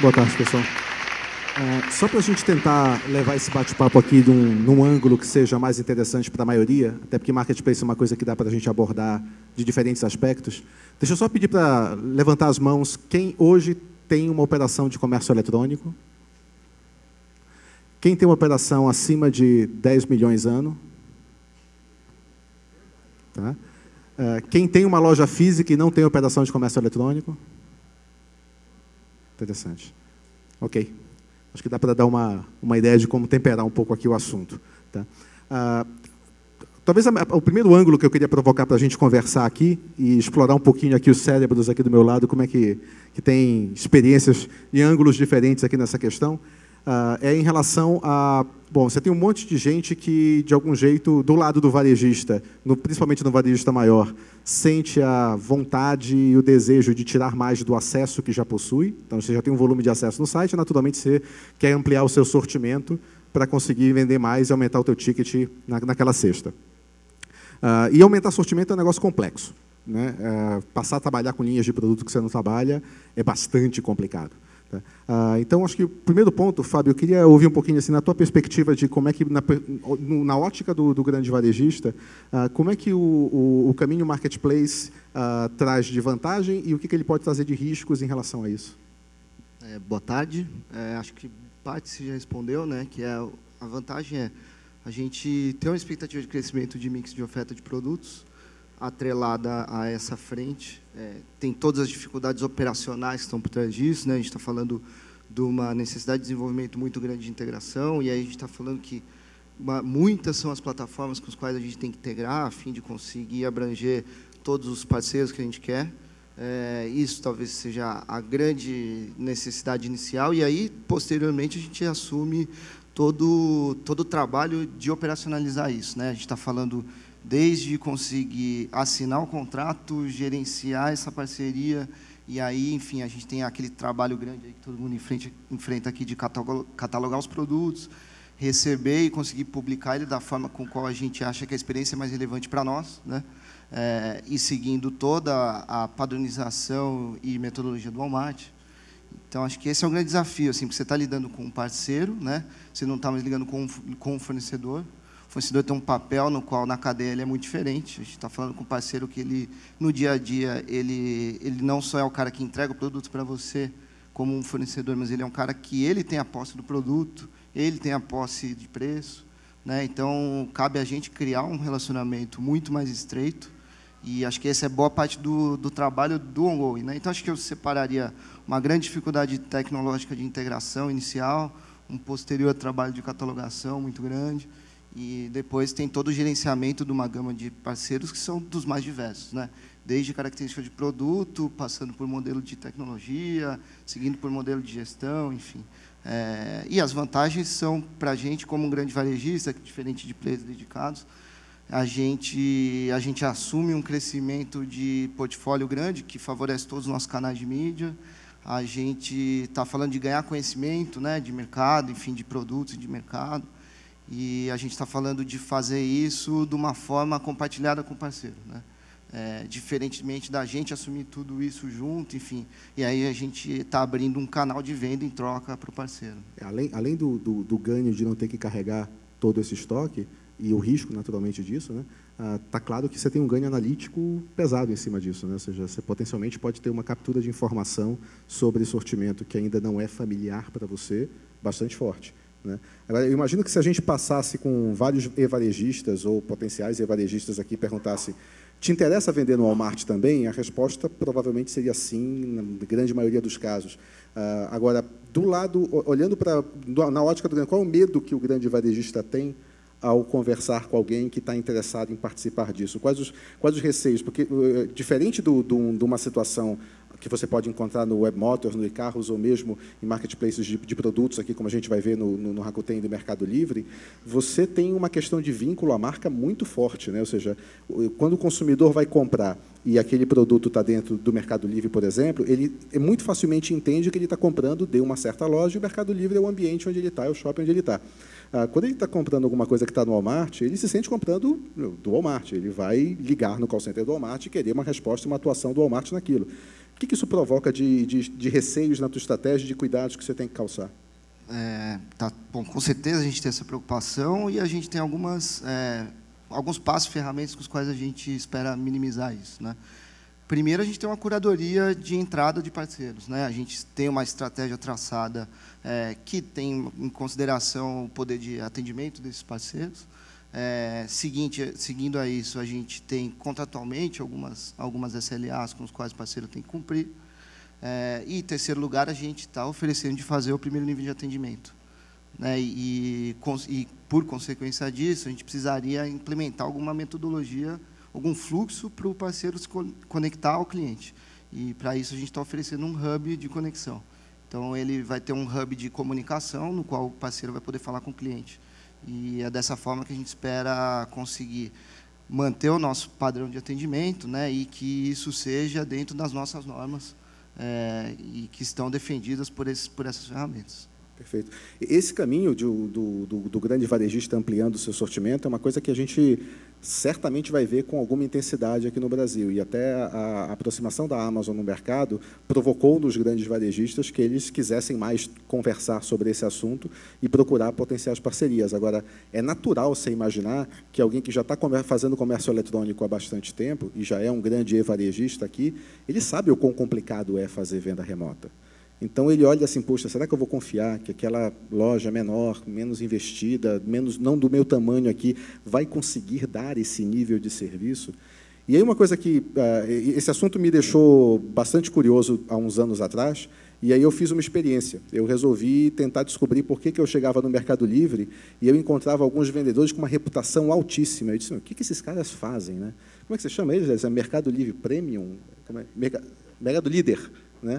Boa tarde, pessoal. Só para a gente tentar levar esse bate-papo aqui num ângulo que seja mais interessante para a maioria, até porque Marketplace é uma coisa que dá para a gente abordar de diferentes aspectos, deixa eu só pedir para levantar as mãos quem hoje tem uma operação de comércio eletrônico. Quem tem uma operação acima de 10 milhões ano? Tá? Quem tem uma loja física e não tem operação de comércio eletrônico? Interessante. Ok. Acho que dá para dar uma ideia de como temperar um pouco aqui o assunto. Tá? Talvez o primeiro ângulo que eu queria provocar para a gente conversar aqui e explorar um pouquinho aqui os cérebros aqui do meu lado, como é que tem experiências e ângulos diferentes aqui nessa questão, é em relação a... Bom, você tem um monte de gente que, de algum jeito, do lado do varejista, principalmente no varejista maior, sente a vontade e o desejo de tirar mais do acesso que já possui. Então, você já tem um volume de acesso no site, naturalmente você quer ampliar o seu sortimento para conseguir vender mais e aumentar o teu ticket naquela cesta. E aumentar sortimento é um negócio complexo, né? Passar a trabalhar com linhas de produto que você não trabalha é bastante complicado. Então, acho que o primeiro ponto, Fábio, eu queria ouvir um pouquinho, assim, na tua perspectiva de como é que, na ótica do grande varejista, como é que o caminho Marketplace traz de vantagem e o que ele pode trazer de riscos em relação a isso? Boa tarde. Acho que parte você já respondeu, né? Que a vantagem é a gente ter uma expectativa de crescimento de mix de oferta de produtos atrelada a essa frente. Tem todas as dificuldades operacionais que estão por trás disso, né? A gente está falando de uma necessidade de desenvolvimento muito grande de integração, e aí a gente está falando que muitas são as plataformas com as quais a gente tem que integrar, a fim de conseguir abranger todos os parceiros que a gente quer. Isso talvez seja a grande necessidade inicial, e aí, posteriormente, a gente assume todo o trabalho de operacionalizar isso, né? A gente está falando desde conseguir assinar o contrato, gerenciar essa parceria, e aí, enfim, a gente tem aquele trabalho grande aí que todo mundo enfrenta aqui de catalogar os produtos, receber e conseguir publicar ele da forma com qual a gente acha que a experiência é mais relevante para nós, né? E seguindo toda a padronização e metodologia do Walmart. Então, acho que esse é um grande desafio, assim, porque você está lidando com um parceiro, né? Você não está mais lidando com um fornecedor. O fornecedor tem um papel no qual, na cadeia, ele é muito diferente. A gente está falando com um parceiro que, ele, no dia a dia, ele não só é o cara que entrega o produto para você como um fornecedor, mas ele é um cara que ele tem a posse do produto, ele tem a posse de preço, né? Então, cabe a gente criar um relacionamento muito mais estreito, e acho que essa é boa parte do trabalho do ongoing, né? Então, acho que eu separaria uma grande dificuldade tecnológica de integração inicial, um posterior trabalho de catalogação muito grande, e depois tem todo o gerenciamento de uma gama de parceiros que são dos mais diversos, né? Desde característica de produto, passando por modelo de tecnologia, seguindo por modelo de gestão, enfim. E as vantagens são, para a gente, como um grande varejista, diferente de players dedicados, a gente assume um crescimento de portfólio grande, que favorece todos os nossos canais de mídia. A gente está falando de ganhar conhecimento, né, de mercado, enfim, de produtos e de mercado. E a gente está falando de fazer isso de uma forma compartilhada com o parceiro, né? Diferentemente da gente assumir tudo isso junto, enfim. E aí a gente está abrindo um canal de venda em troca para o parceiro. Além do ganho de não ter que carregar todo esse estoque, e o risco, naturalmente, disso, né? Está claro que você tem um ganho analítico pesado em cima disso, né? Ou seja, você potencialmente pode ter uma captura de informação sobre sortimento que ainda não é familiar para você, bastante forte, né? Agora, eu imagino que se a gente passasse com vários e-varejistas ou potenciais e-varejistas aqui e perguntasse: te interessa vender no Walmart também? A resposta provavelmente seria sim, na grande maioria dos casos. Agora, do lado, olhando na ótica do grande, qual é o medo que o grande varejista tem ao conversar com alguém que está interessado em participar disso? Quais os receios? Porque, diferente de uma situação que você pode encontrar no Webmotors, no e-carros, ou mesmo em marketplaces de produtos, aqui como a gente vai ver no Rakuten do Mercado Livre, você tem uma questão de vínculo à marca muito forte, né? Ou seja, quando o consumidor vai comprar e aquele produto está dentro do Mercado Livre, por exemplo, ele muito facilmente entende que ele está comprando de uma certa loja, e o Mercado Livre é o ambiente onde ele está, é o shopping onde ele está. Quando ele está comprando alguma coisa que está no Walmart, ele se sente comprando do Walmart. Ele vai ligar no call center do Walmart e querer uma resposta, uma atuação do Walmart naquilo. O que isso provoca de receios na tua estratégia, de cuidados que você tem que calçar? Bom, com certeza a gente tem essa preocupação e a gente tem alguns passos, ferramentas com os quais a gente espera minimizar isso, né? Primeiro, a gente tem uma curadoria de entrada de parceiros, né? A gente tem uma estratégia traçada que tem em consideração o poder de atendimento desses parceiros. Seguindo a isso, a gente tem contratualmente algumas SLAs com os quais o parceiro tem que cumprir. E, em terceiro lugar, a gente está oferecendo de fazer o primeiro nível de atendimento, né? E, por consequência disso, a gente precisaria implementar alguma metodologia, algum fluxo para o parceiro se conectar ao cliente. E, para isso, a gente está oferecendo um hub de conexão. Então, ele vai ter um hub de comunicação, no qual o parceiro vai poder falar com o cliente. E é dessa forma que a gente espera conseguir manter o nosso padrão de atendimento, né? E que isso seja dentro das nossas normas, e que estão defendidas por essas ferramentas. Perfeito. Esse caminho do grande varejista ampliando o seu sortimento é uma coisa que a gente certamente vai ver com alguma intensidade aqui no Brasil. E até a aproximação da Amazon no mercado provocou nos grandes varejistas que eles quisessem mais conversar sobre esse assunto e procurar potenciais parcerias. Agora, é natural você imaginar que alguém que já está fazendo comércio eletrônico há bastante tempo e já é um grande varejista aqui, ele sabe o quão complicado é fazer venda remota. Então, ele olha assim, poxa, será que eu vou confiar que aquela loja menor, menos investida, não do meu tamanho aqui, vai conseguir dar esse nível de serviço? E aí uma coisa que... esse assunto me deixou bastante curioso há uns anos atrás, e aí eu fiz uma experiência. Eu resolvi tentar descobrir por que eu chegava no Mercado Livre e eu encontrava alguns vendedores com uma reputação altíssima. Eu disse, o que esses caras fazem, né? Como é que você chama eles? É Mercado Livre Premium? Mercado Líder, né?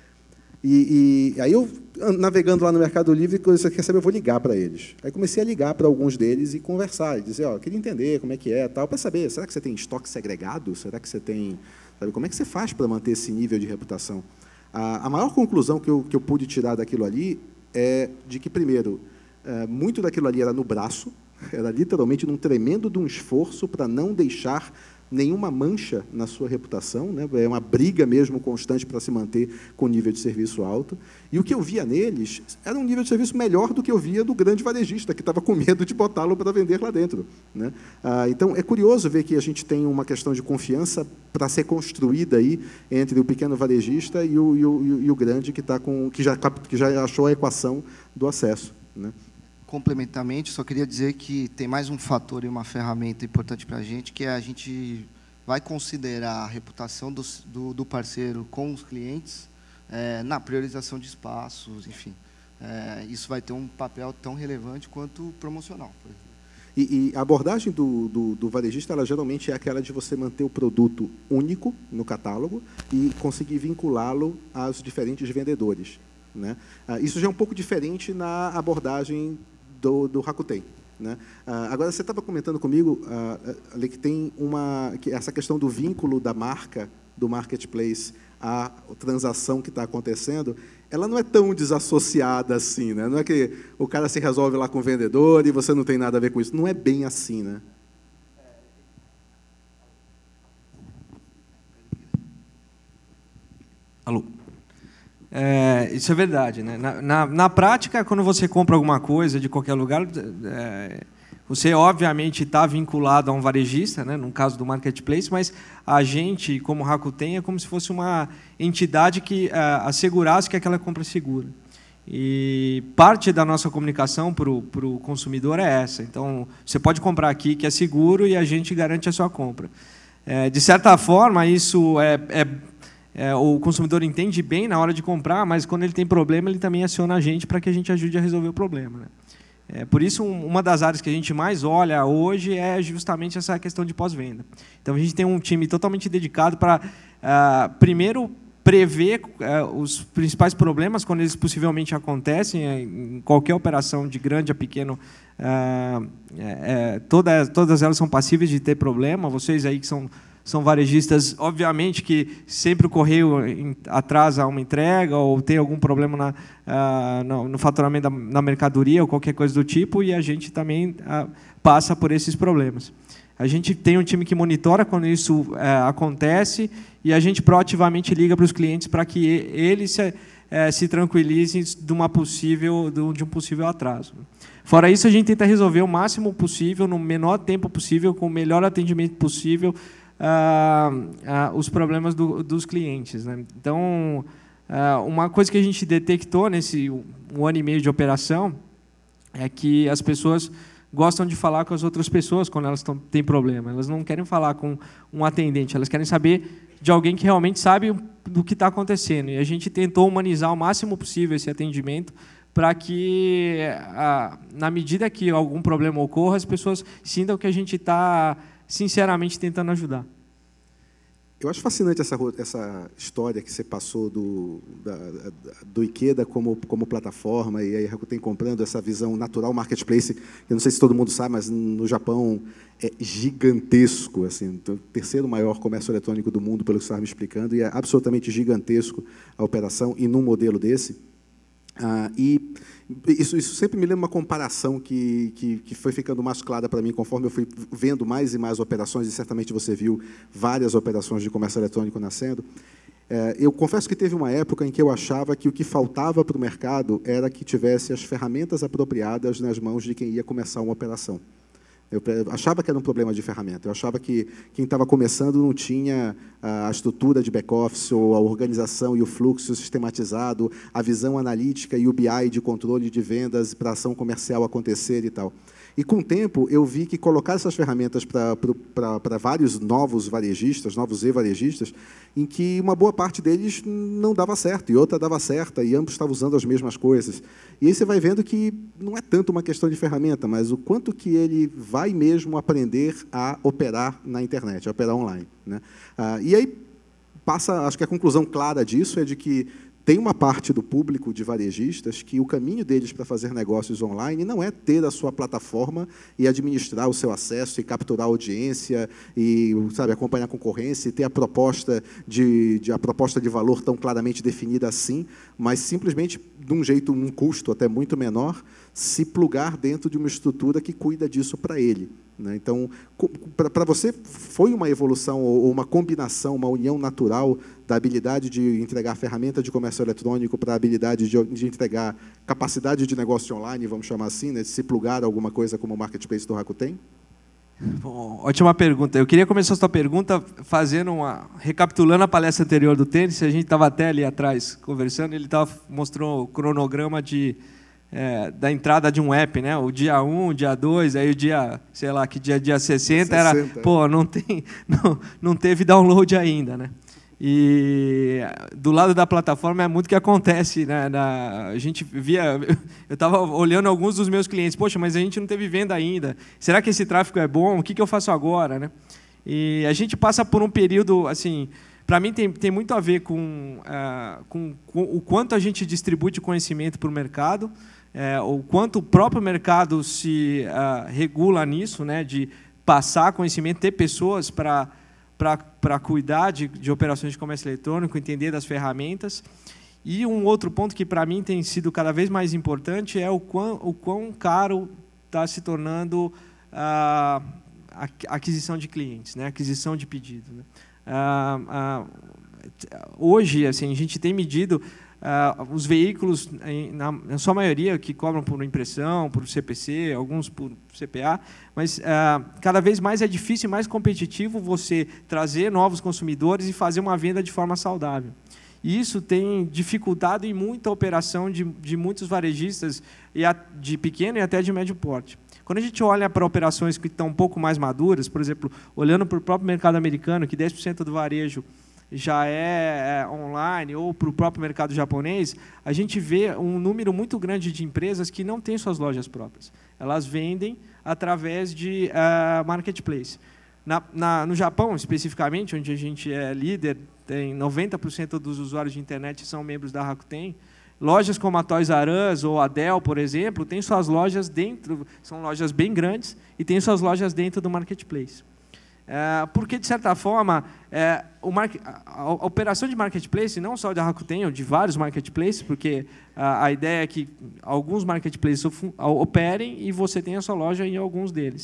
E aí eu, navegando lá no Mercado Livre, quer saber, eu vou ligar para eles. Aí comecei a ligar para alguns deles e conversar, e dizer, queria entender como é que é, tal, para saber, será que você tem estoque segregado? Será que você tem... Sabe, como é que você faz para manter esse nível de reputação? A maior conclusão que eu pude tirar daquilo ali é de que, primeiro, muito daquilo ali era no braço, era literalmente num tremendo de um esforço para não deixar nenhuma mancha na sua reputação, né? É uma briga mesmo constante para se manter com nível de serviço alto. E o que eu via neles era um nível de serviço melhor do que eu via do grande varejista, que estava com medo de botá-lo para vender lá dentro, né? Então, é curioso ver que a gente tem uma questão de confiança para ser construída aí entre o pequeno varejista e o grande que já achou a equação do acesso, né? Complementarmente, só queria dizer que tem mais um fator e uma ferramenta importante para a gente, que é a gente vai considerar a reputação do parceiro com os clientes na priorização de espaços, enfim. Isso vai ter um papel tão relevante quanto promocional, por exemplo. E a abordagem do varejista, ela geralmente é aquela de você manter o produto único no catálogo e conseguir vinculá-lo aos diferentes vendedores, né? Isso já é um pouco diferente na abordagem do Rakuten, né? Agora, você estava comentando comigo, Ali, que tem essa questão do vínculo da marca, do marketplace, à transação que está acontecendo, ela não é tão desassociada assim, né? Não é que o cara se resolve lá com o vendedor e você não tem nada a ver com isso. Não é bem assim, né? Alô? Isso é verdade, né? Na prática, quando você compra alguma coisa de qualquer lugar, você obviamente está vinculado a um varejista, né? No caso do marketplace, mas a gente, como Rakuten, é como se fosse uma entidade que assegurasse que aquela compra é segura. E parte da nossa comunicação para o consumidor é essa. Então, você pode comprar aqui que é seguro e a gente garante a sua compra. De certa forma, isso o consumidor entende bem na hora de comprar, mas quando ele tem problema, ele também aciona a gente para que a gente ajude a resolver o problema, né? Por isso, uma das áreas que a gente mais olha hoje é justamente essa questão de pós-venda. Então, a gente tem um time totalmente dedicado para, primeiro, prever os principais problemas quando eles possivelmente acontecem em qualquer operação de grande a pequeno. Todas elas são passíveis de ter problema. Vocês aí que são varejistas, obviamente que sempre o correio atrasa uma entrega ou tem algum problema no faturamento da mercadoria ou qualquer coisa do tipo, e a gente também passa por esses problemas. A gente tem um time que monitora quando isso acontece e a gente proativamente liga para os clientes para que eles se tranquilizem de um possível atraso. Fora isso, a gente tenta resolver o máximo possível, no menor tempo possível, com o melhor atendimento possível, os problemas dos clientes, né? Então, uma coisa que a gente detectou nesse 1 ano e meio de operação é que as pessoas gostam de falar com as outras pessoas quando elas têm problema. Elas não querem falar com um atendente, elas querem saber de alguém que realmente sabe do que está acontecendo. E a gente tentou humanizar o máximo possível esse atendimento para que, na medida que algum problema ocorra, as pessoas sintam que a gente está, sinceramente, tentando ajudar. Eu acho fascinante essa história que você passou do Ikeda como plataforma, e aí a Rakuten comprando essa visão natural marketplace. Eu não sei se todo mundo sabe, mas no Japão é gigantesco, assim, o 3º maior comércio eletrônico do mundo, pelo que você estava me explicando, e é absolutamente gigantesco a operação, e num modelo desse. E isso sempre me lembra uma comparação que foi ficando mais clara para mim conforme eu fui vendo mais e mais operações, e certamente você viu várias operações de comércio eletrônico nascendo. Eu confesso que teve uma época em que eu achava que o que faltava para o mercado era que tivesse as ferramentas apropriadas nas mãos de quem ia começar uma operação. Eu achava que era um problema de ferramenta. Eu achava que quem estava começando não tinha a estrutura de back-office, ou a organização e o fluxo sistematizado, a visão analítica e o BI de controle de vendas para a ação comercial acontecer e tal. E, com o tempo, eu vi que colocar essas ferramentas para vários novos varejistas, novos e-varejistas, em que uma boa parte deles não dava certo, e outra dava certo, e ambos estavam usando as mesmas coisas. E aí você vai vendo que não é tanto uma questão de ferramenta, mas o quanto que ele vai mesmo aprender a operar na internet, a operar online, né? E aí passa, acho que a conclusão clara disso é de que tem uma parte do público de varejistas que o caminho deles para fazer negócios online não é ter a sua plataforma e administrar o seu acesso e capturar a audiência e, sabe, acompanhar a concorrência e ter a proposta de valor tão claramente definida assim, mas simplesmente, de um jeito, um custo até muito menor, se plugar dentro de uma estrutura que cuida disso para ele, né? Então, para você, foi uma evolução ou uma combinação, uma união natural da habilidade de entregar ferramenta de comércio eletrônico para a habilidade de entregar capacidade de negócio online, vamos chamar assim, né, de se plugar alguma coisa como o marketplace do Rakuten? Bom, ótima pergunta. Eu queria começar a sua pergunta recapitulando a palestra anterior do tênis. A gente estava até ali atrás conversando, ele mostrou o cronograma da entrada de um app, né? O dia 1, o dia 2, aí o dia, sei lá, que dia 60 era, pô, não teve download ainda, né? E do lado da plataforma é muito que acontece, né? A gente via, eu estava olhando alguns dos meus clientes, poxa, mas a gente não teve venda ainda. Será que esse tráfego é bom? O que eu faço agora, né? E a gente passa por um período, assim, para mim tem muito a ver com o quanto a gente distribui de conhecimento para o mercado, o quanto o próprio mercado se regula nisso, né? De passar conhecimento, ter pessoas para cuidar de operações de comércio eletrônico, entender das ferramentas. E um outro ponto que, para mim, tem sido cada vez mais importante é o quão caro está se tornando a aquisição de clientes, né? Aquisição de pedido, né? Hoje, assim, a gente tem medido os veículos, na sua maioria, que cobram por impressão, por CPC, alguns por CPA, mas cada vez mais é difícil e mais competitivo você trazer novos consumidores e fazer uma venda de forma saudável. E isso tem dificultado em muita operação de muitos varejistas, de pequeno e até de médio porte. Quando a gente olha para operações que estão um pouco mais maduras, por exemplo, olhando para o próprio mercado americano, que 10% do varejo já é online, ou para o próprio mercado japonês, a gente vê um número muito grande de empresas que não têm suas lojas próprias. Elas vendem através de marketplace. No Japão, especificamente, onde a gente é líder, tem 90% dos usuários de internet são membros da Rakuten. Lojas como a Toys R Us ou a Dell, por exemplo, têm suas lojas dentro, são lojas bem grandes, e têm suas lojas dentro do marketplace. Porque, de certa forma, a operação de marketplace, não só da Rakuten, ou de vários marketplaces, porque a ideia é que alguns marketplaces operem e você tenha a sua loja em alguns deles.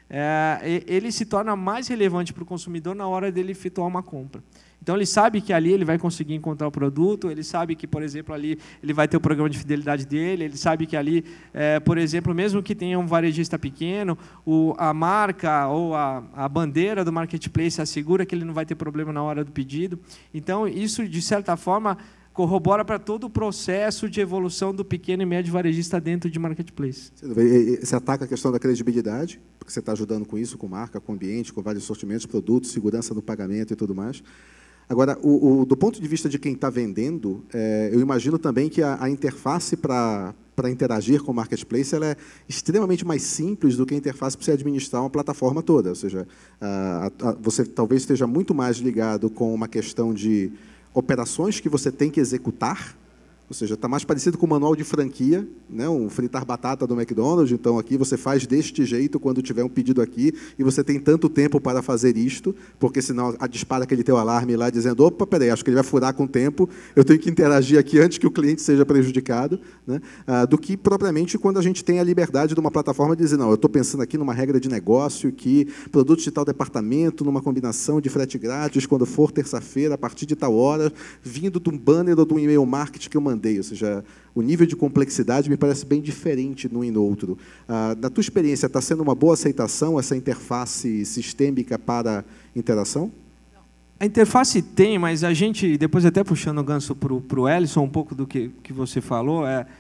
ele se torna mais relevante para o consumidor na hora dele efetuar uma compra. Então, ele sabe que ali ele vai conseguir encontrar o produto, ele sabe que, por exemplo, ali ele vai ter o programa de fidelidade dele, ele sabe que ali, por exemplo, mesmo que tenha um varejista pequeno, a marca ou a bandeira do marketplace assegura que ele não vai ter problema na hora do pedido. Então, isso, de certa forma, corrobora para todo o processo de evolução do pequeno e médio varejista dentro de marketplace. Você ataca a questão da credibilidade, porque você está ajudando com isso, com marca, com ambiente, com vários sortimentos, produtos, segurança no pagamento e tudo mais. Agora, do ponto de vista de quem está vendendo, eu imagino também que a interface para interagir com o marketplace ela é extremamente mais simples do que a interface para você administrar uma plataforma toda. Ou seja, você talvez esteja muito mais ligado com uma questão de operações que você tem que executar, ou seja, está mais parecido com o manual de franquia, né? Um fritar batata do McDonald's, então aqui você faz deste jeito quando tiver um pedido aqui e você tem tanto tempo para fazer isto, porque senão dispara aquele teu alarme lá dizendo, opa, peraí, acho que ele vai furar com o tempo, eu tenho que interagir aqui antes que o cliente seja prejudicado, né? Do que propriamente quando a gente tem a liberdade de uma plataforma de dizer, não, eu estou pensando aqui numa regra de negócio que produtos de tal departamento, numa combinação de frete grátis, quando for terça-feira, a partir de tal hora, vindo de um banner ou de um e-mail marketing que eu mandei, ou seja, o nível de complexidade me parece bem diferente num e no outro. Na tua experiência, está sendo uma boa aceitação essa interface sistêmica para interação? A interface tem, mas a gente, depois até puxando o gancho para o Ellison, um pouco do que você falou,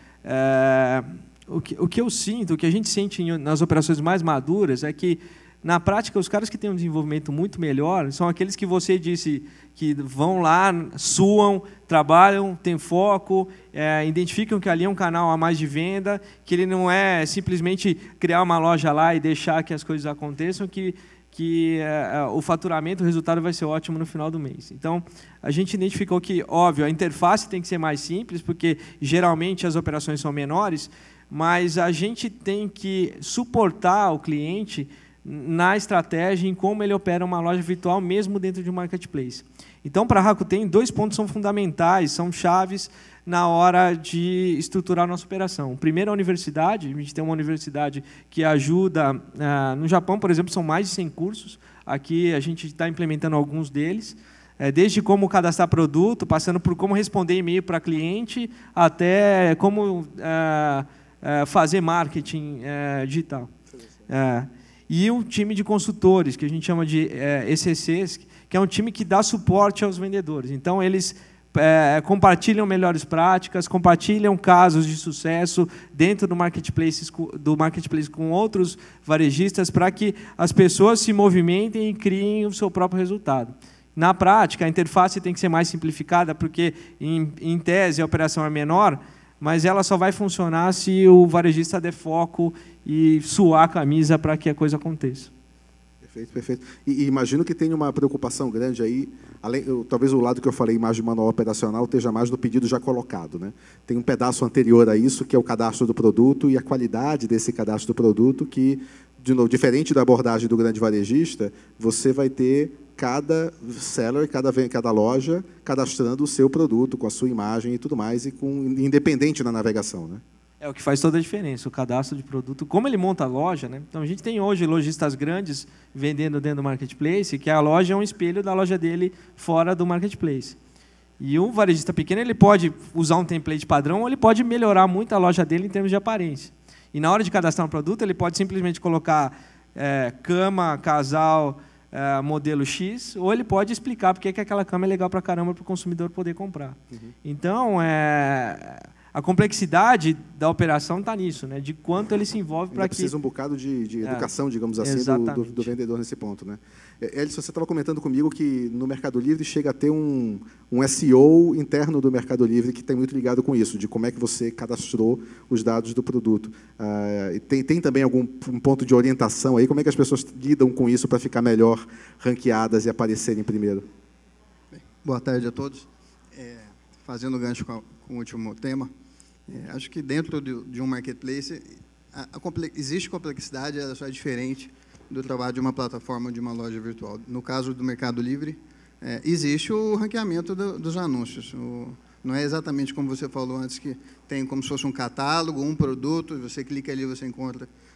o que eu sinto, o que a gente sente nas operações mais maduras é que, na prática, os caras que têm um desenvolvimento muito melhor são aqueles que você disse que vão lá, suam, trabalham, têm foco, identificam que ali é um canal a mais de venda, que ele não é simplesmente criar uma loja lá e deixar que as coisas aconteçam, que o faturamento, o resultado vai ser ótimo no final do mês. Então, a gente identificou que, óbvio, a interface tem que ser mais simples, porque geralmente as operações são menores, mas a gente tem que suportar o cliente na estratégia em como ele opera uma loja virtual, mesmo dentro de um marketplace. Então, para a Rakuten, 2 pontos são fundamentais, são chaves na hora de estruturar a nossa operação. O primeiro é a universidade. A gente tem uma universidade que ajuda... no Japão, por exemplo, são mais de 100 cursos. Aqui, a gente está implementando alguns deles, desde como cadastrar produto, passando por como responder e-mail para cliente, até como fazer marketing digital. E um time de consultores, que a gente chama de ECCs, que é um time que dá suporte aos vendedores. Então, eles compartilham melhores práticas, compartilham casos de sucesso dentro do marketplace com outros varejistas para que as pessoas se movimentem e criem o seu próprio resultado. Na prática, a interface tem que ser mais simplificada, porque, em tese, a operação é menor, mas ela só vai funcionar se o varejista der foco e suar a camisa para que a coisa aconteça. Perfeito, perfeito. E imagino que tem uma preocupação grande aí, talvez o lado que eu falei, imagem de manual operacional, esteja mais no pedido já colocado, né? Tem um pedaço anterior a isso, que é o cadastro do produto e a qualidade desse cadastro do produto, que, de novo, diferente da abordagem do grande varejista, você vai ter cada seller, cada loja cadastrando o seu produto, com a sua imagem e tudo mais, e independente na navegação, né? É o que faz toda a diferença, o cadastro de produto. Como ele monta a loja, né? Então, a gente tem hoje lojistas grandes vendendo dentro do marketplace, que a loja é um espelho da loja dele fora do marketplace. E um varejista pequeno ele pode usar um template padrão ou ele pode melhorar muito a loja dele em termos de aparência. E na hora de cadastrar um produto, ele pode simplesmente colocar cama, casal, modelo X, ou ele pode explicar porque que aquela cama é legal para caramba para o consumidor poder comprar. Uhum. Então, a complexidade da operação está nisso, né? De quanto ele se envolve para que... precisa um bocado de educação, digamos assim, do vendedor nesse ponto, né? Ellison, você estava comentando comigo que no Mercado Livre chega a ter um SEO interno do Mercado Livre que tem muito ligado com isso, de como é que você cadastrou os dados do produto. Tem também algum ponto de orientação aí? Como é que as pessoas lidam com isso para ficar melhor ranqueadas e aparecerem primeiro? Bem, boa tarde a todos. Fazendo gancho com o último tema, acho que dentro de um marketplace existe complexidade, ela só é diferente do trabalho de uma plataforma ou de uma loja virtual. No caso do Mercado Livre, existe o ranqueamento dos anúncios. Não é exatamente como você falou antes, que tem como se fosse um catálogo, um produto, você clica ali, você encontra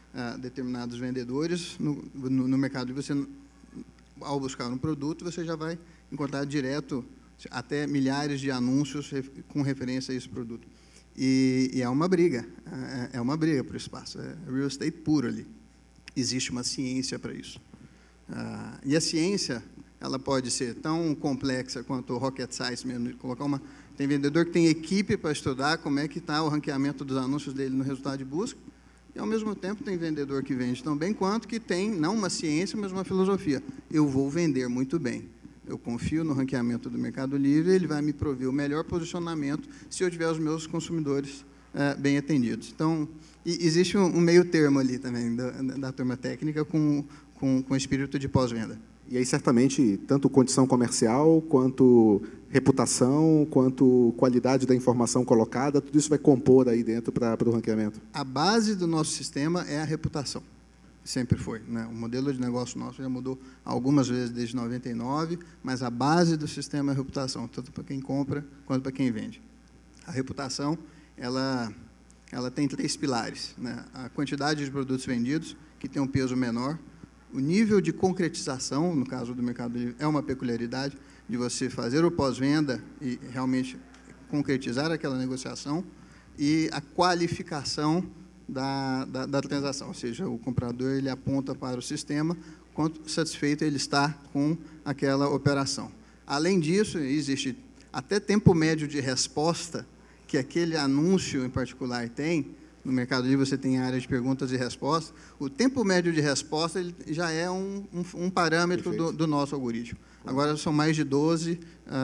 determinados vendedores. No Mercado Livre, você, ao buscar um produto, você já vai encontrar direto até milhares de anúncios com referência a esse produto. E é uma briga para o espaço, é real estate puro ali. Existe uma ciência para isso. E a ciência, ela pode ser tão complexa quanto o rocket science mesmo. Tem vendedor que tem equipe para estudar como é que está o ranqueamento dos anúncios dele no resultado de busca, e, ao mesmo tempo, tem vendedor que vende tão bem quanto que tem, não uma ciência, mas uma filosofia. Eu vou vender muito bem. Eu confio no ranqueamento do Mercado Livre, ele vai me prover o melhor posicionamento se eu tiver os meus consumidores bem atendidos. Então, existe um meio termo ali também da turma técnica com espírito de pós-venda. E aí, certamente, tanto condição comercial, quanto reputação, quanto qualidade da informação colocada, tudo isso vai compor aí dentro para o ranqueamento? A base do nosso sistema é a reputação. Sempre foi, né? O modelo de negócio nosso já mudou algumas vezes desde 99, mas a base do sistema é a reputação, tanto para quem compra quanto para quem vende. A reputação, ela tem 3 pilares, né? A quantidade de produtos vendidos, que tem um peso menor, o nível de concretização, no caso do Mercado Livre, é uma peculiaridade de você fazer o pós-venda e realmente concretizar aquela negociação, e a qualificação da transação, ou seja, o comprador ele aponta para o sistema quanto satisfeito ele está com aquela operação. Além disso, existe até tempo médio de resposta que aquele anúncio em particular tem. No Mercado Livre você tem a área de perguntas e respostas. O tempo médio de resposta ele já é um parâmetro do nosso algoritmo. Agora, são mais de 12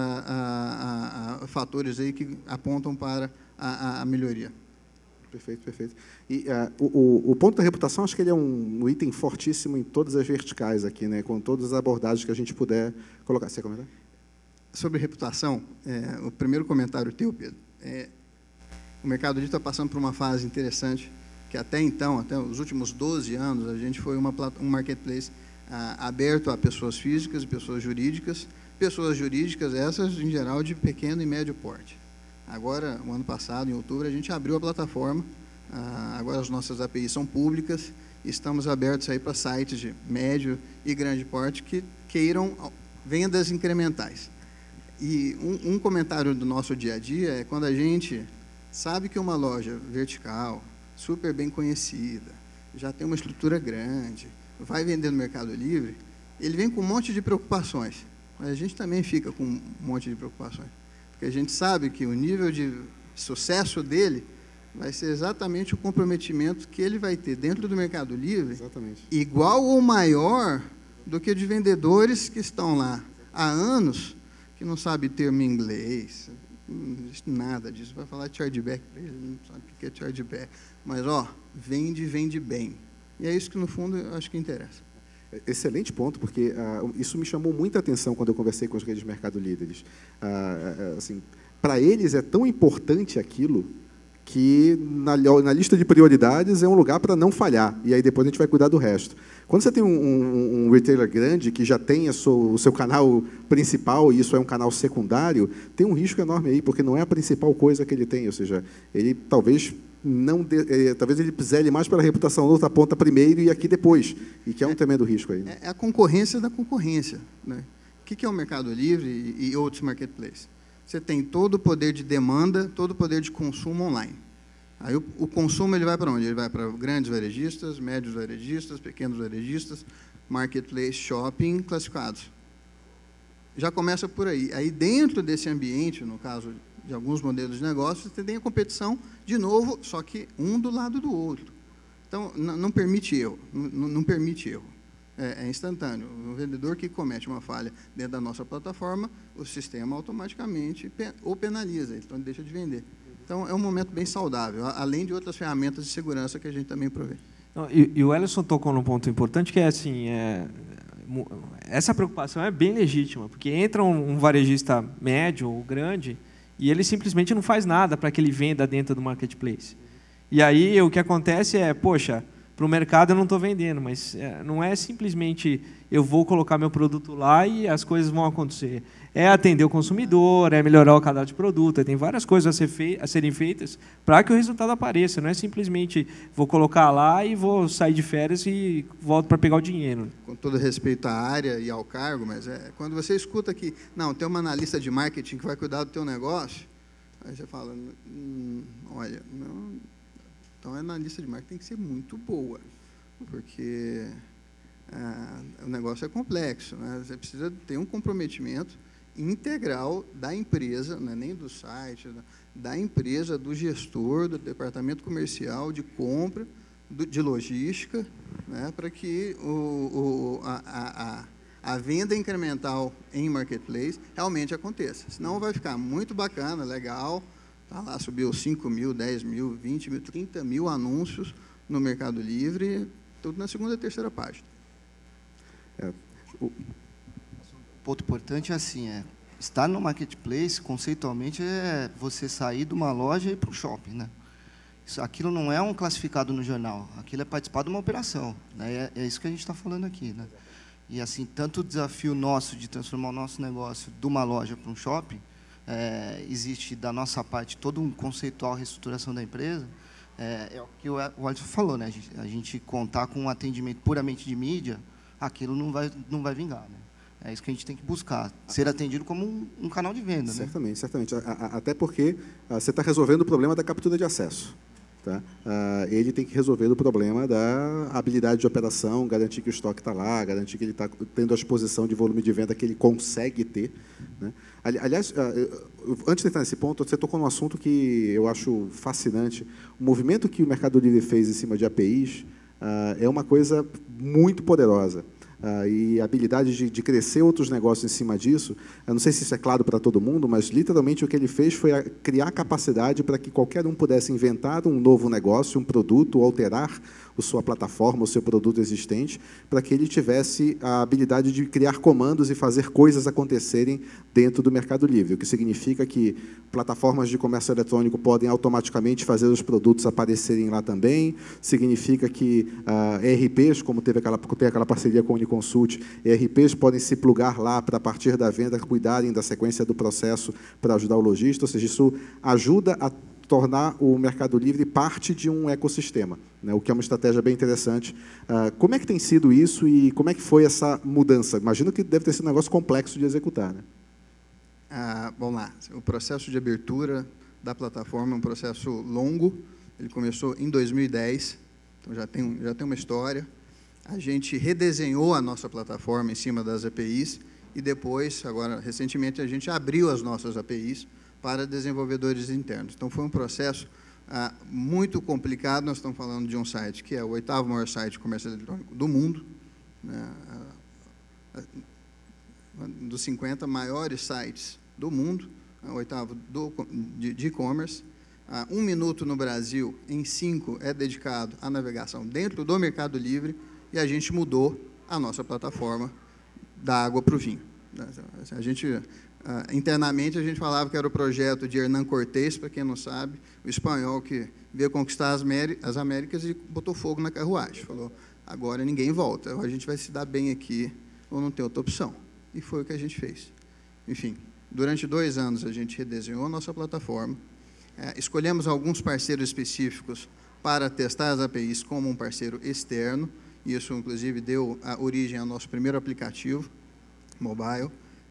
fatores aí que apontam para a melhoria. Perfeito, perfeito. E o ponto da reputação, acho que ele é um item fortíssimo em todas as verticais aqui, né? Com todas as abordagens que a gente puder colocar. Você quer comentar? Sobre reputação, o primeiro comentário teu, Pedro, o Mercado Livre está passando por uma fase interessante, que até então, até os últimos 12 anos, a gente foi um marketplace aberto a pessoas físicas e pessoas jurídicas essas, em geral, de pequeno e médio porte. Agora, o ano passado, em outubro, a gente abriu a plataforma, agora as nossas APIs são públicas, estamos abertos aí para sites de médio e grande porte que queiram vendas incrementais. E um comentário do nosso dia a dia é quando a gente sabe que uma loja vertical, super bem conhecida, já tem uma estrutura grande, vai vender no Mercado Livre, ele vem com um monte de preocupações, mas a gente também fica com um monte de preocupações. Porque a gente sabe que o nível de sucesso dele vai ser exatamente o comprometimento que ele vai ter dentro do Mercado Livre, igual ou maior do que de vendedores que estão lá há anos, que não sabem termo em inglês, não existe nada disso. Vai falar de chargeback para ele, não sabe o que é chargeback. Mas, vende bem. E é isso que, no fundo, eu acho que interessa. Excelente ponto, porque isso me chamou muita atenção quando eu conversei com os redes de mercado líderes. Assim, para eles é tão importante aquilo que na lista de prioridades é um lugar para não falhar, e aí depois a gente vai cuidar do resto. Quando você tem um retailer grande que já tem o seu canal principal e isso é um canal secundário, tem um risco enorme aí, porque não é a principal coisa que ele tem, ou seja, ele talvez ele zele mais pela reputação da outra ponta primeiro e aqui depois, e que é um tremendo risco aí. Né? É a concorrência da concorrência. Né? O que é o Mercado Livre e outros marketplaces? Você tem todo o poder de demanda, todo o poder de consumo online. Aí o consumo ele vai para onde? Ele vai para grandes varejistas, médios varejistas, pequenos varejistas, marketplace, shopping, classificados. Já começa por aí. Aí, dentro desse ambiente, no caso de alguns modelos de negócio, você tem a competição, de novo, só que um do lado do outro. Então, não permite erro. Não permite erro. É instantâneo. O vendedor que comete uma falha dentro da nossa plataforma, o sistema automaticamente ou penaliza, então ele deixa de vender. Então, é um momento bem saudável, além de outras ferramentas de segurança que a gente também provê. E o Ellison tocou num ponto importante, que é assim, essa preocupação é bem legítima, porque entra um varejista médio ou grande e ele simplesmente não faz nada para que ele venda dentro do marketplace. E aí o que acontece é, poxa, para o mercado eu não estou vendendo, mas não é simplesmente eu vou colocar meu produto lá e as coisas vão acontecer. é atender o consumidor, é melhorar o cadastro de produto, tem várias coisas a serem feitas para que o resultado apareça. Não é simplesmente vou colocar lá e vou sair de férias e volto para pegar o dinheiro. Com todo respeito à área e ao cargo, mas quando você escuta que, não, tem uma analista de marketing que vai cuidar do teu negócio, aí você fala, olha, não, então a analista de marketing tem que ser muito boa, porque o negócio é complexo, né? Você precisa ter um comprometimento integral da empresa, não é nem do site, da empresa, do gestor, do departamento comercial, de compra, de logística, né, para que a venda incremental em marketplace realmente aconteça. Senão vai ficar muito bacana, legal, tá lá, subiu 5 mil, 10 mil, 20 mil, 30 mil anúncios no Mercado Livre, tudo na segunda e terceira página. Ponto importante é assim, estar no marketplace, conceitualmente, é você sair de uma loja e ir para o shopping, né? Aquilo não é um classificado no jornal, aquilo é participar de uma operação, né? É isso que a gente está falando aqui, né? E assim, tanto o desafio nosso de transformar o nosso negócio de uma loja para um shopping, existe da nossa parte todo um conceitual reestruturação da empresa, é o que o Alisson falou, né? A gente contar com um atendimento puramente de mídia, aquilo não vai vingar, né? É isso que a gente tem que buscar, ser atendido como um canal de venda. Certamente, né? certamente. Até porque você está resolvendo o problema da captura de acesso. Tá? Ele tem que resolver o problema da habilidade de operação, garantir que o estoque está lá, garantir que ele está tendo a exposição de volume de venda que ele consegue ter. Né? Aliás, antes de entrar nesse ponto, você tocou num assunto que eu acho fascinante. O movimento que o Mercado Livre fez em cima de APIs é uma coisa muito poderosa. E a habilidade de crescer outros negócios em cima disso, eu não sei se isso é claro para todo mundo, mas, literalmente, o que ele fez foi criar capacidade para que qualquer um pudesse inventar um novo negócio, um produto, ou alterar a sua plataforma, o seu produto existente, para que ele tivesse a habilidade de criar comandos e fazer coisas acontecerem dentro do Mercado Livre, o que significa que plataformas de comércio eletrônico podem automaticamente fazer os produtos aparecerem lá também, significa que ERPs, como tem aquela parceria com a Uniconsult, ERPs podem se plugar lá para, a partir da venda, cuidarem da sequência do processo para ajudar o lojista, ou seja, isso ajuda a tornar o Mercado Livre parte de um ecossistema, né, o que é uma estratégia bem interessante. Como é que tem sido isso e como é que foi essa mudança? Imagino que deve ter sido um negócio complexo de executar. Né? Vamos lá. O processo de abertura da plataforma é um processo longo. Ele começou em 2010, então já tem uma história. A gente redesenhou a nossa plataforma em cima das APIs e depois, agora, recentemente, a gente abriu as nossas APIs para desenvolvedores internos. Então, foi um processo muito complicado. Nós estamos falando de um site que é o 8º maior site de comércio eletrônico do mundo, né? Dos 50 maiores sites do mundo, o 8º de e-commerce. 1 minuto no Brasil, em 5, é dedicado à navegação dentro do Mercado Livre, e a gente mudou a nossa plataforma da água para o vinho. A gente... internamente, a gente falava que era o projeto de Hernán Cortés, para quem não sabe, o espanhol que veio conquistar as Américas e botou fogo na carruagem. Falou, agora ninguém volta, a gente vai se dar bem aqui ou não tem outra opção. E foi o que a gente fez. Enfim, durante 2 anos a gente redesenhou a nossa plataforma, escolhemos alguns parceiros específicos para testar as APIs como um parceiro externo, e isso, inclusive, deu origem ao nosso primeiro aplicativo mobile.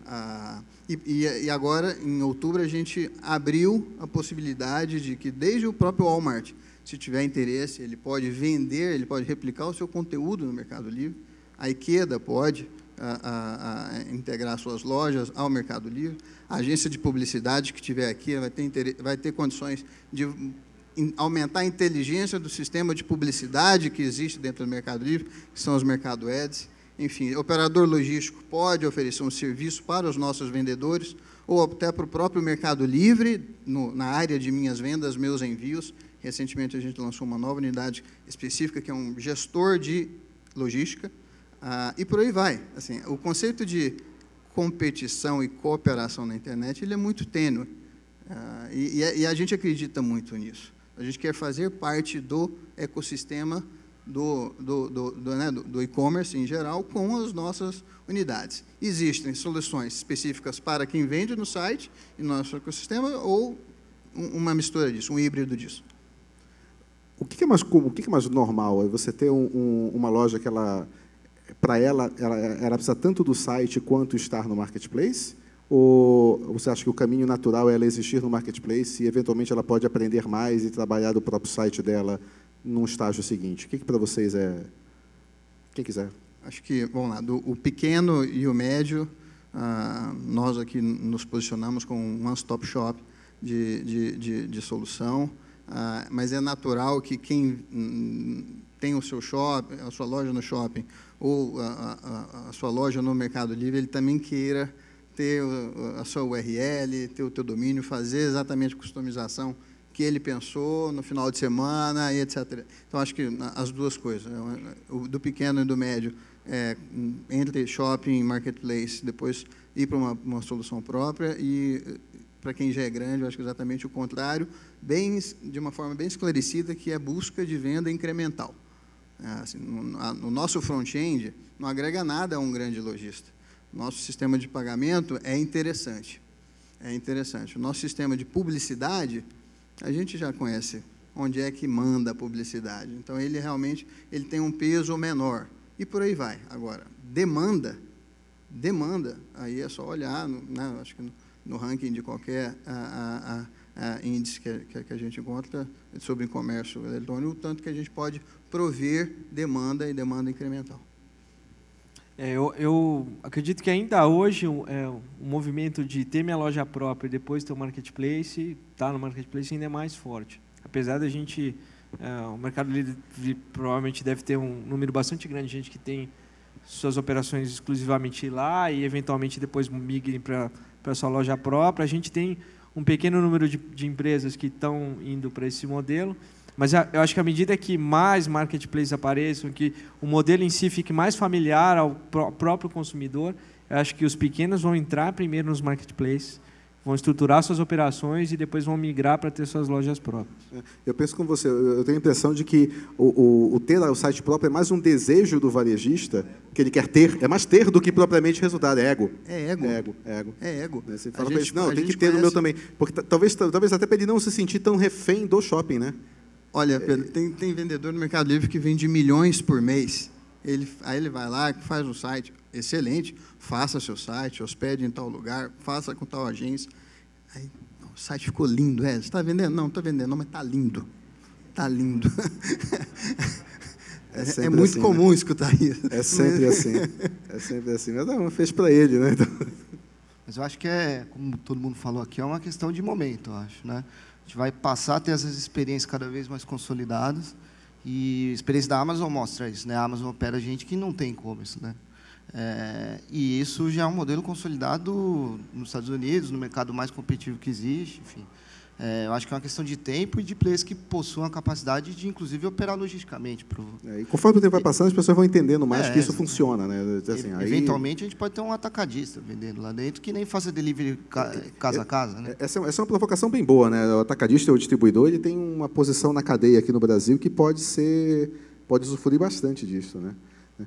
E agora, em outubro, a gente abriu a possibilidade de que, desde o próprio Walmart, se tiver interesse, ele pode vender, ele pode replicar o seu conteúdo no Mercado Livre. A Ikeda pode integrar suas lojas ao Mercado Livre. A agência de publicidade que tiver aqui vai ter condições de aumentar a inteligência do sistema de publicidade que existe dentro do Mercado Livre, que são os Mercado Ads. Enfim, o operador logístico pode oferecer um serviço para os nossos vendedores, ou até para o próprio Mercado Livre, na área de minhas vendas, meus envios. Recentemente, a gente lançou uma nova unidade específica, que é um gestor de logística, e por aí vai. Assim, o conceito de competição e cooperação na internet ele é muito tênue, e a gente acredita muito nisso. A gente quer fazer parte do ecossistema do e-commerce em geral com as nossas unidades. Existem soluções específicas para quem vende no site e no nosso ecossistema ou uma mistura disso, um híbrido disso. O que é mais comum, o que é mais normal? É você ter uma loja que para ela precisa tanto do site quanto estar no marketplace? Ou você acha que o caminho natural é ela existir no marketplace e, eventualmente, ela pode aprender mais e trabalhar do próprio site dela num estágio seguinte? O que para vocês é... Quem quiser. Acho que, vamos lá, o pequeno e o médio, nós aqui nos posicionamos com um one-stop shop de solução, mas é natural que quem tem o seu shopping, a sua loja no shopping ou a sua loja no Mercado Livre, ele também queira ter a sua URL, ter o teu domínio, fazer exatamente a customização que ele pensou no final de semana, e etc. Então, acho que as duas coisas, do pequeno e do médio, entre shopping e marketplace, depois ir para uma solução própria, e para quem já é grande, eu acho que exatamente o contrário, de uma forma bem esclarecida, que é busca de venda incremental. Assim, no nosso front-end, não agrega nada a um grande lojista. Nosso sistema de pagamento é interessante. O nosso sistema de publicidade, a gente já conhece onde é que manda a publicidade. Então, ele realmente tem um peso menor. E por aí vai. Agora, demanda, aí é só olhar, né, acho que no ranking de qualquer índice que a gente encontra sobre comércio eletrônico, o tanto que a gente pode prover demanda e demanda incremental. Eu acredito que ainda hoje o movimento de ter minha loja própria e depois ter o marketplace, estar no marketplace ainda é mais forte. Apesar da gente, o Mercado Livre provavelmente deve ter um número bastante grande de gente que tem suas operações exclusivamente lá e eventualmente depois migrem para a sua loja própria. A gente tem um pequeno número de empresas que estão indo para esse modelo. Mas eu acho que à medida que mais marketplaces apareçam, que o modelo em si fique mais familiar ao próprio consumidor, eu acho que os pequenos vão entrar primeiro nos marketplaces, vão estruturar suas operações e depois vão migrar para ter suas lojas próprias. Eu penso com você, eu tenho a impressão de que o ter o site próprio é mais um desejo do varejista, que ele quer ter, é mais ter do que propriamente resultado, é ego. É ego. É ego. Você fala para ele, não, tem que ter no meu também. Porque talvez até para ele não se sentir tão refém do shopping, né? Olha, Pedro, tem vendedor no Mercado Livre que vende milhões por mês. Aí ele vai lá, faz um site excelente, faça seu site, hospede em tal lugar, faça com tal agência. Aí, o site ficou lindo. Você está vendendo? Não, estou vendendo. Não, mas está lindo. Está lindo. É muito assim, comum, né? Escutar isso. É sempre assim. É sempre assim. Mas não, fez para ele, né? Então... Mas eu acho que como todo mundo falou aqui, é uma questão de momento, eu acho, né? A gente vai passar a ter essas experiências cada vez mais consolidadas e a experiência da Amazon mostra isso, né? A Amazon opera gente que não tem e-commerce, né? E isso já é um modelo consolidado nos Estados Unidos, no mercado mais competitivo que existe, enfim. Eu acho que é uma questão de tempo e de players que possuam a capacidade de, inclusive, operar logisticamente. E conforme o tempo vai passando, as pessoas vão entendendo mais que isso funciona, né? Assim, eventualmente, a gente pode ter um atacadista vendendo lá dentro que nem faça delivery casa a casa, né? Essa é uma provocação bem boa, né? O atacadista ou o distribuidor, ele tem uma posição na cadeia aqui no Brasil que pode usufruir bastante disso, né?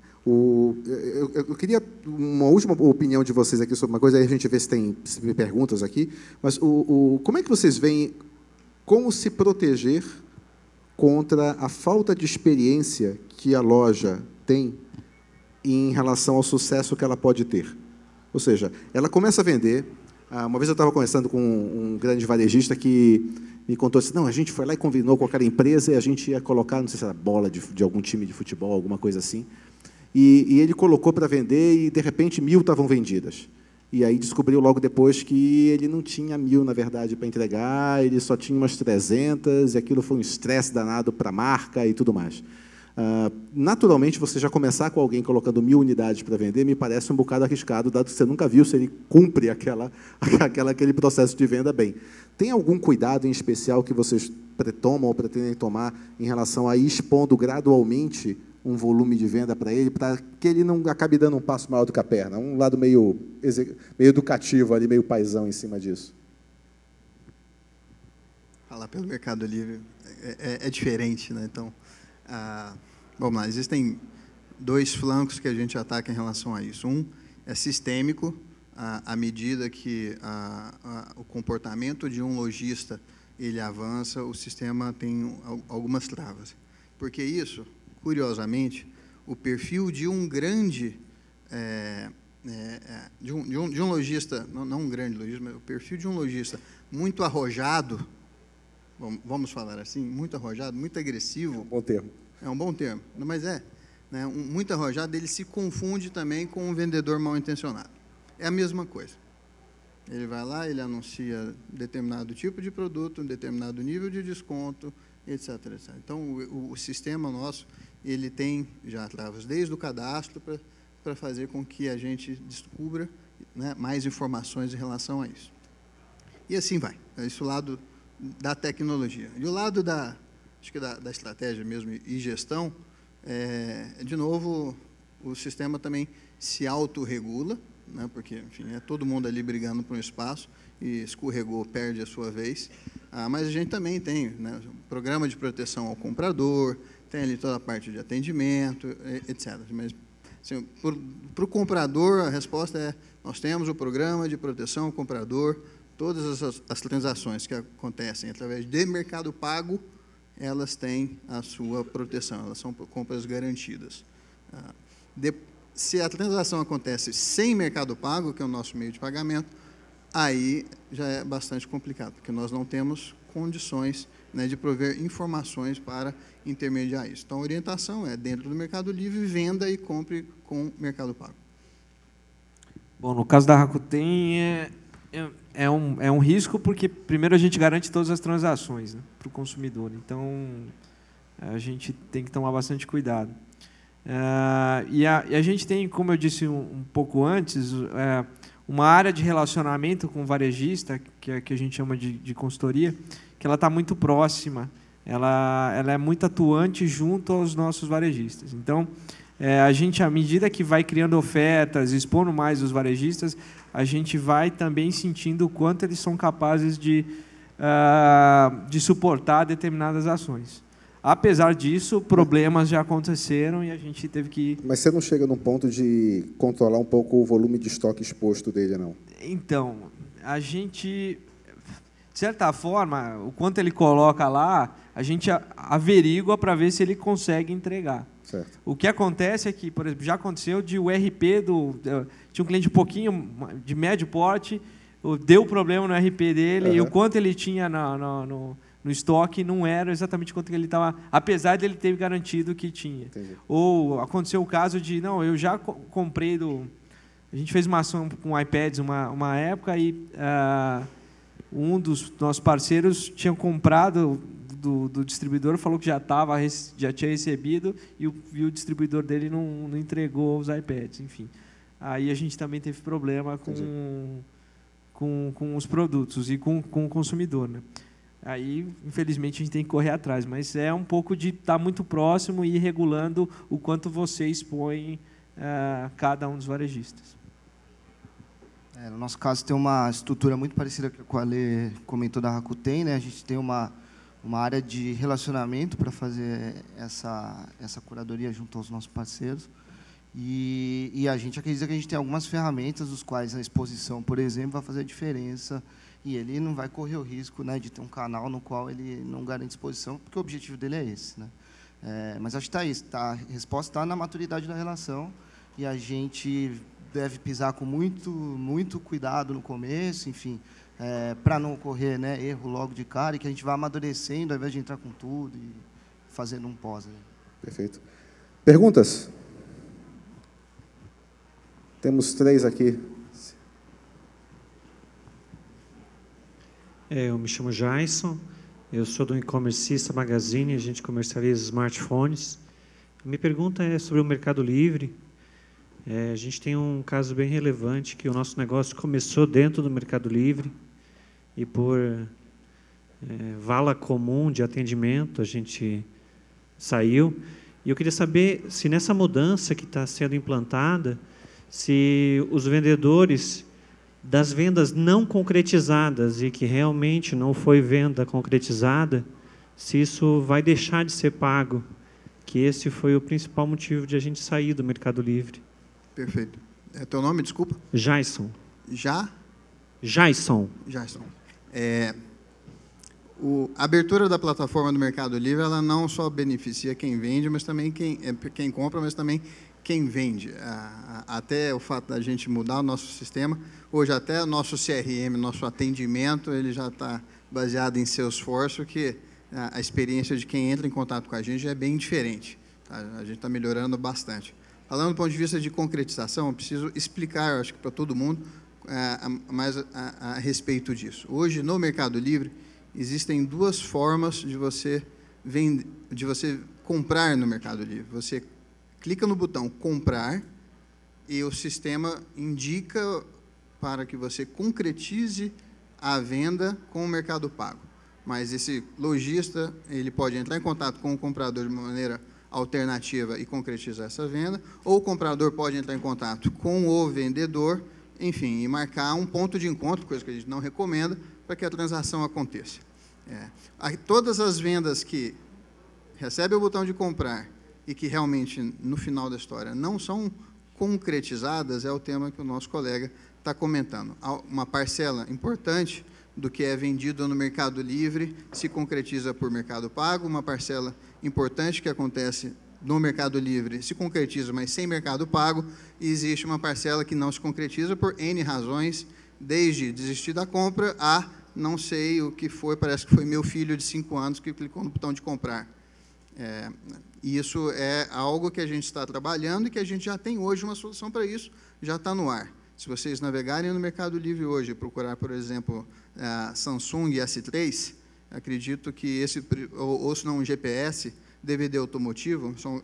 Eu queria uma última opinião de vocês aqui sobre uma coisa, aí a gente vê se tem perguntas aqui, mas como é que vocês veem como se proteger contra a falta de experiência que a loja tem em relação ao sucesso que ela pode ter? Ou seja, ela começa a vender. Uma vez eu estava conversando com um grande varejista que me contou assim, não, a gente foi lá e combinou com aquela empresa e a gente ia colocar, não sei se era bola de algum time de futebol, alguma coisa assim, e ele colocou para vender e, de repente, 1.000 estavam vendidas. E aí descobriu logo depois que ele não tinha 1.000, na verdade, para entregar, ele só tinha umas 300, e aquilo foi um estresse danado para a marca e tudo mais. Naturalmente, você já começar com alguém colocando 1.000 unidades para vender, me parece um bocado arriscado, dado que você nunca viu se ele cumpre aquele processo de venda bem. Tem algum cuidado em especial que vocês tomam ou pretendem tomar em relação a ir expondo gradualmente um volume de venda para ele, para que ele não acabe dando um passo maior do que a perna? Um lado meio educativo, ali, meio paizão em cima disso. Falar pelo Mercado Livre é diferente, né? Então, Vamos lá, existem 2 flancos que a gente ataca em relação a isso. Um é sistêmico, à medida que o comportamento de um lojista ele avança, o sistema tem algumas travas. Porque isso, curiosamente, o perfil de um grande, de um lojista, não um grande lojista, mas o perfil de um lojista muito arrojado, vamos falar assim, muito arrojado, muito agressivo. É um bom termo. É um bom termo, mas né, muito arrojado, ele se confunde também com um vendedor mal intencionado. É a mesma coisa. Ele vai lá, ele anuncia determinado tipo de produto, um determinado nível de desconto, etc. etc. Então, o sistema nosso, ele tem já travas desde o cadastro para fazer com que a gente descubra, né, mais informações em relação a isso. E assim vai. Esse é o lado da tecnologia. E o lado acho que da estratégia mesmo e gestão, de novo, o sistema também se autorregula, né, porque, enfim, é todo mundo ali brigando por um espaço e escorregou, perde a sua vez. Mas a gente também tem, né, um programa de proteção ao comprador, tem ali toda a parte de atendimento, etc. Mas, assim, para o comprador, a resposta é: nós temos o programa de proteção ao comprador, todas as transações que acontecem através de Mercado Pago, elas têm a sua proteção, elas são compras garantidas. Se a transação acontece sem Mercado Pago, que é o nosso meio de pagamento, aí já é bastante complicado, porque nós não temos condições, né, de prover informações para intermediar isso. Então, a orientação é, dentro do Mercado Livre, venda e compre com Mercado Pago. Bom, no caso da Rakuten, é um risco, porque, primeiro, a gente garante todas as transações, né, para o consumidor. Então, a gente tem que tomar bastante cuidado. E a gente tem, como eu disse um pouco antes, uma área de relacionamento com o varejista, que a gente chama de consultoria, que ela está muito próxima, ela é muito atuante junto aos nossos varejistas. Então, a gente, à medida que vai criando ofertas, expondo mais os varejistas, a gente vai também sentindo o quanto eles são capazes de suportar determinadas ações. Apesar disso, problemas já aconteceram e a gente teve que... Mas você não chega num ponto de controlar um pouco o volume de estoque exposto dele, não? Então, a gente, de certa forma, o quanto ele coloca lá, a gente averigua para ver se ele consegue entregar. Certo. O que acontece é que, por exemplo, já aconteceu de o RP tinha um cliente um pouquinho de médio porte, deu problema no RP dele, e o quanto ele tinha no estoque não era exatamente quanto que ele estava, apesar de ele ter garantido que tinha. Entendi. Ou aconteceu o caso de, não, eu já comprei a gente fez uma ação com iPads uma época e um dos nossos parceiros tinha comprado do distribuidor, falou que já tinha recebido e o distribuidor dele não entregou os iPads, enfim. Aí a gente também teve problema com os produtos e com o consumidor, né? Aí, infelizmente, a gente tem que correr atrás, mas é um pouco de estar muito próximo e ir regulando o quanto você expõe cada um dos varejistas. No nosso caso, tem uma estrutura muito parecida com a Lê comentou da Rakuten, né? A gente tem uma área de relacionamento para fazer essa curadoria junto aos nossos parceiros. E a gente acredita que a gente tem algumas ferramentas, dos quais a exposição, por exemplo, vai fazer a diferença. E ele não vai correr o risco, né, de ter um canal no qual ele não garante exposição, porque o objetivo dele é esse, né? Mas acho que está isso. A resposta está na maturidade da relação e a gente deve pisar com muito cuidado no começo, enfim, para não ocorrer, né, erro logo de cara e que a gente vá amadurecendo ao invés de entrar com tudo e fazendo um pós. Né? Perfeito. Perguntas? Temos 3 aqui. Eu me chamo Jason, eu sou do E-Commercista Magazine, a gente comercializa smartphones. A minha pergunta é sobre o Mercado Livre. A gente tem um caso bem relevante, que o nosso negócio começou dentro do Mercado Livre e por vala comum de atendimento a gente saiu. E eu queria saber se nessa mudança que está sendo implantada, se os vendedores das vendas não concretizadas e que realmente não foi venda concretizada, se isso vai deixar de ser pago que esse foi o principal motivo de a gente sair do Mercado Livre. Perfeito. É teu nome, desculpa? Jason. Jason. Jason. A abertura da plataforma do Mercado Livre, ela não só beneficia quem vende, mas também quem compra, mas também quem vende. Até o fato da gente mudar o nosso sistema, hoje até o nosso CRM, nosso atendimento, ele já está baseado em Salesforce, que a experiência de quem entra em contato com a gente é bem diferente. Tá? A gente está melhorando bastante. Falando do ponto de vista de concretização, eu preciso explicar, acho que para todo mundo, mais a respeito disso. Hoje, no Mercado Livre, existem duas formas de você comprar no Mercado Livre. Você clica no botão comprar e o sistema indica para que você concretize a venda com o Mercado Pago. Mas esse lojista, ele pode entrar em contato com o comprador de uma maneira alternativa e concretizar essa venda, ou o comprador pode entrar em contato com o vendedor, enfim, e marcar um ponto de encontro, coisa que a gente não recomenda, para que a transação aconteça. Todas as vendas que recebem o botão de comprar e que realmente, no final da história, não são concretizadas, é o tema que o nosso colega está comentando. Uma parcela importante do que é vendido no Mercado Livre se concretiza por Mercado Pago, uma parcela importante que acontece no Mercado Livre se concretiza, mas sem Mercado Pago, e existe uma parcela que não se concretiza por N razões, desde desistir da compra a não sei o que foi, parece que foi meu filho de 5 anos que clicou no botão de comprar. Isso é algo que a gente está trabalhando e que a gente já tem hoje uma solução para isso, já está no ar. Se vocês navegarem no Mercado Livre hoje e procurar, por exemplo, Samsung S3, acredito que ou se não um GPS, DVD automotivo, são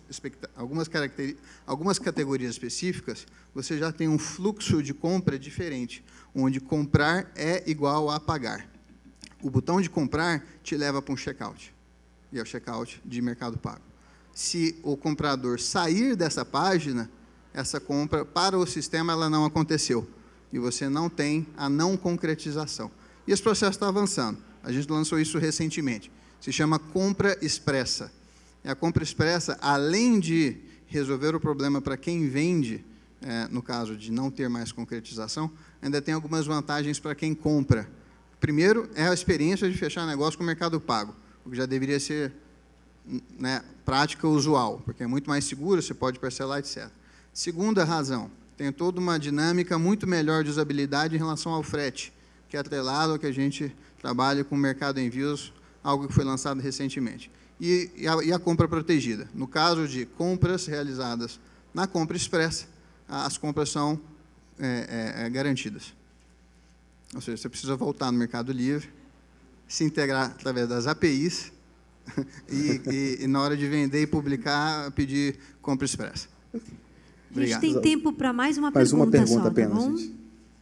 algumas categorias específicas, você já tem um fluxo de compra diferente, onde comprar é igual a pagar. O botão de comprar te leva para um checkout, e é o checkout de Mercado Pago. Se o comprador sair dessa página, essa compra, para o sistema, ela não aconteceu, e você não tem a não concretização. E esse processo está avançando. A gente lançou isso recentemente. Se chama compra expressa. E a compra expressa, além de resolver o problema para quem vende, no caso de não ter mais concretização, ainda tem algumas vantagens para quem compra. Primeiro, é a experiência de fechar negócio com o Mercado Pago, o que já deveria ser, né, prática usual, porque é muito mais seguro, você pode parcelar, etc. Segunda razão, tem toda uma dinâmica muito melhor de usabilidade em relação ao frete, que é atrelado ao que a gente trabalha com o Mercado Envios, algo que foi lançado recentemente. E a compra protegida. No caso de compras realizadas na compra expressa, as compras são garantidas. Ou seja, você precisa voltar no Mercado Livre, se integrar através das APIs e na hora de vender e publicar, pedir compra expressa. Obrigado. A gente tem tempo para mais uma pergunta. Mais uma pergunta só, apenas, tá bom? gente.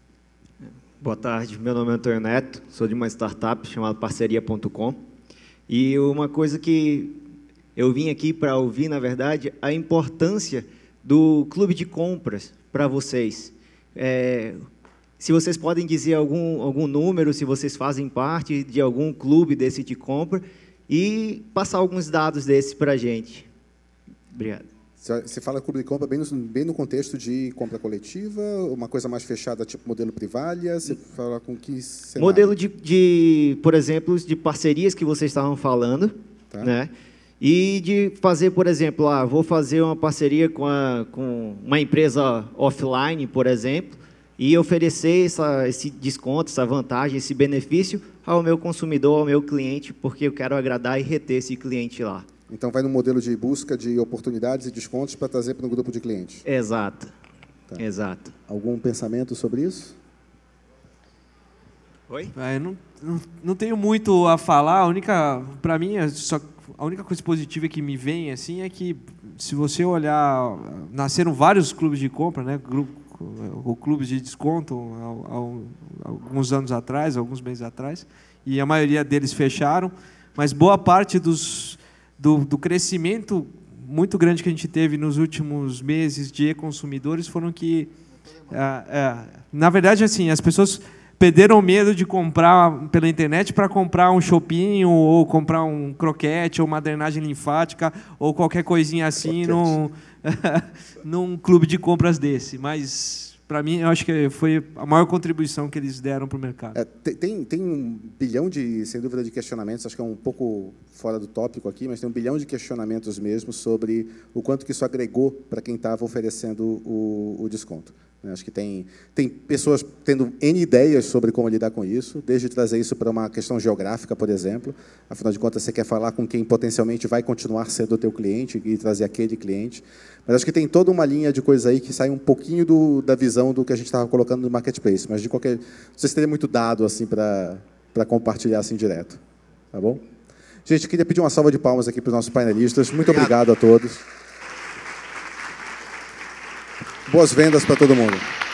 Boa tarde, meu nome é Antônio Neto, sou de uma startup chamada Parceria.com. E uma coisa que eu vim aqui para ouvir, na verdade, a importância do clube de compras para vocês. Se vocês podem dizer algum número, se vocês fazem parte de algum clube desse de compra, e passar alguns dados desses para a gente. Obrigado. Você fala clube de compra bem no contexto de compra coletiva, uma coisa mais fechada, tipo modelo Privalia? Você fala com que cenário? Modelo por exemplo, de parcerias que vocês estavam falando, tá, né? E de fazer, por exemplo, vou fazer uma parceria com uma empresa offline, por exemplo, e oferecer esse desconto, essa vantagem, esse benefício ao meu consumidor, ao meu cliente, porque eu quero agradar e reter esse cliente lá. Então, vai no modelo de busca de oportunidades e descontos para trazer para o grupo de clientes. Exato. Tá. Exato. Algum pensamento sobre isso? Oi? Não tenho muito a falar. Para mim, a única coisa positiva que me vem assim é que, se você olhar, nasceram vários clubes de compra, né? Ou clubes de desconto alguns anos atrás, alguns meses atrás, e a maioria deles fecharam, mas boa parte do crescimento muito grande que a gente teve nos últimos meses de e-consumidores foram que, na verdade, assim, as pessoas perderam medo de comprar pela internet para comprar um chopinho, ou comprar um croquete, ou uma drenagem linfática, ou qualquer coisinha assim num clube de compras desse. Mas, para mim, eu acho que foi a maior contribuição que eles deram para o mercado. Tem 1 bilhão sem dúvida, de questionamentos, acho que é um pouco fora do tópico aqui, mas tem 1 bilhão de questionamentos mesmo sobre o quanto que isso agregou para quem estava oferecendo o desconto. Acho que tem pessoas tendo N ideias sobre como lidar com isso, desde trazer isso para uma questão geográfica, por exemplo. Afinal de contas, você quer falar com quem potencialmente vai continuar sendo o teu cliente e trazer aquele cliente. Mas acho que tem toda uma linha de coisas aí que sai um pouquinho da visão do que a gente estava colocando no marketplace. Mas, não sei se teria muito dado assim, para compartilhar assim, direto. Tá bom? Gente, eu queria pedir uma salva de palmas aqui para os nossos painelistas. Muito obrigado a todos. Boas vendas para todo mundo.